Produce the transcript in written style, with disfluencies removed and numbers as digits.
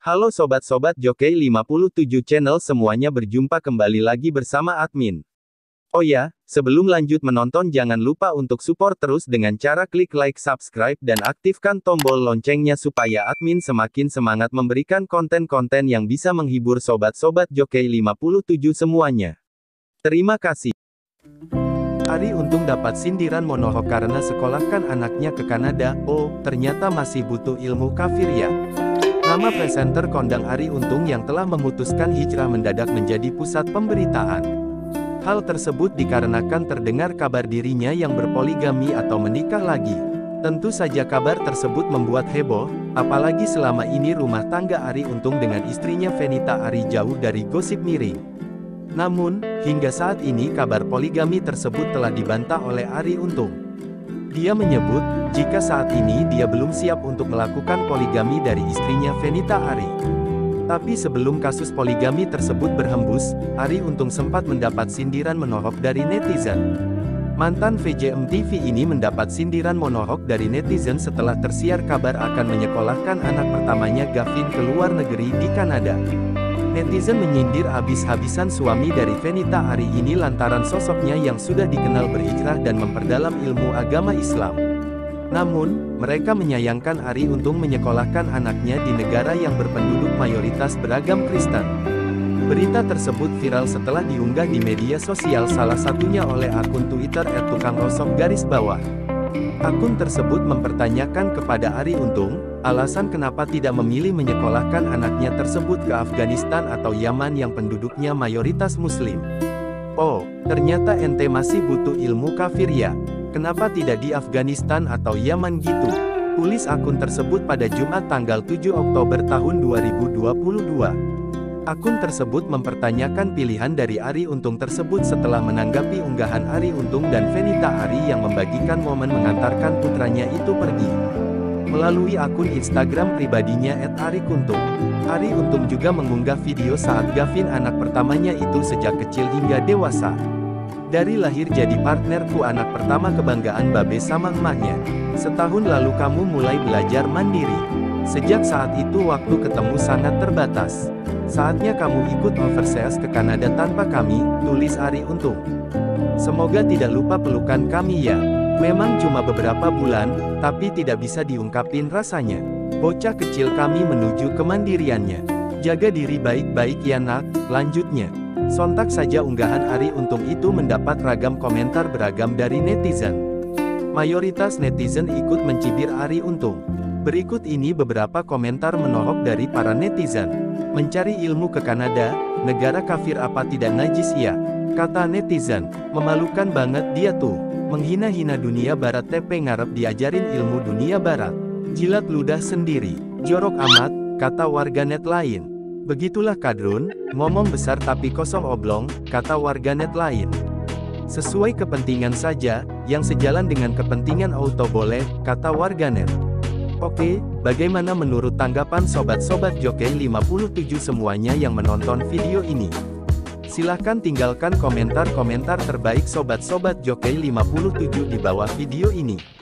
Halo sobat-sobat Jockey 57 Channel semuanya, berjumpa kembali lagi bersama admin. Oh ya, sebelum lanjut menonton jangan lupa untuk support terus dengan cara klik like, subscribe, dan aktifkan tombol loncengnya supaya admin semakin semangat memberikan konten-konten yang bisa menghibur sobat-sobat Jockey 57 semuanya. Terima kasih. Arie Untung dapat sindiran monohok karena sekolahkan anaknya ke Kanada. Oh, ternyata masih butuh ilmu kafir ya. Nama presenter kondang Arie Untung yang telah memutuskan hijrah mendadak menjadi pusat pemberitaan. Hal tersebut dikarenakan terdengar kabar dirinya yang berpoligami atau menikah lagi. Tentu saja kabar tersebut membuat heboh, apalagi selama ini rumah tangga Arie Untung dengan istrinya Fenita Arie jauh dari gosip miring. Namun, hingga saat ini kabar poligami tersebut telah dibantah oleh Arie Untung. Dia menyebut, jika saat ini dia belum siap untuk melakukan poligami dari istrinya Fenita Arie. Tapi sebelum kasus poligami tersebut berhembus, Arie Untung sempat mendapat sindiran menohok dari netizen. Mantan VJ MTV ini mendapat sindiran monohok dari netizen setelah tersiar kabar akan menyekolahkan anak pertamanya Gavin ke luar negeri di Kanada. Netizen menyindir habis-habisan suami dari Fenita Arie ini lantaran sosoknya yang sudah dikenal berhijrah dan memperdalam ilmu agama Islam. Namun, mereka menyayangkan Arie Untung menyekolahkan anaknya di negara yang berpenduduk mayoritas beragam Kristen. Berita tersebut viral setelah diunggah di media sosial, salah satunya oleh akun Twitter @tukangrosok_. Akun tersebut mempertanyakan kepada Arie Untung, alasan kenapa tidak memilih menyekolahkan anaknya tersebut ke Afghanistan atau Yaman yang penduduknya mayoritas Muslim. Oh, ternyata ente masih butuh ilmu kafir ya? Kenapa tidak di Afghanistan atau Yaman gitu? Tulis akun tersebut pada Jumat tanggal 7 Oktober tahun 2022. Akun tersebut mempertanyakan pilihan dari Arie Untung tersebut setelah menanggapi unggahan Arie Untung dan Fenita Arie yang membagikan momen mengantarkan putranya itu pergi. Melalui akun Instagram pribadinya @ariekuntung, Arie Untung juga mengunggah video saat Gavin anak pertamanya itu sejak kecil hingga dewasa. Dari lahir jadi partnerku, anak pertama kebanggaan babe sama emaknya. Setahun lalu kamu mulai belajar mandiri. Sejak saat itu waktu ketemu sangat terbatas. Saatnya kamu ikut overseas ke Kanada tanpa kami, tulis Arie Untung. Semoga tidak lupa pelukan kami ya. Memang cuma beberapa bulan, tapi tidak bisa diungkapin rasanya. Bocah kecil kami menuju kemandiriannya. Jaga diri baik-baik ya nak, lanjutnya. Sontak saja unggahan Arie Untung itu mendapat ragam komentar beragam dari netizen. Mayoritas netizen ikut mencibir Arie Untung. Berikut ini beberapa komentar menohok dari para netizen. Mencari ilmu ke Kanada, negara kafir apa tidak najis ya? Kata netizen, memalukan banget dia tuh. Menghina-hina dunia barat, TP ngarep diajarin ilmu dunia barat. Jilat ludah sendiri. Jorok amat, kata warganet lain. Begitulah kadrun, ngomong besar tapi kosong oblong, kata warganet lain. Sesuai kepentingan saja, yang sejalan dengan kepentingan auto boleh, kata warganet. Oke, bagaimana menurut tanggapan sobat-sobat Jockey 57 semuanya yang menonton video ini? Silahkan tinggalkan komentar-komentar terbaik sobat-sobat Jockey 57 di bawah video ini.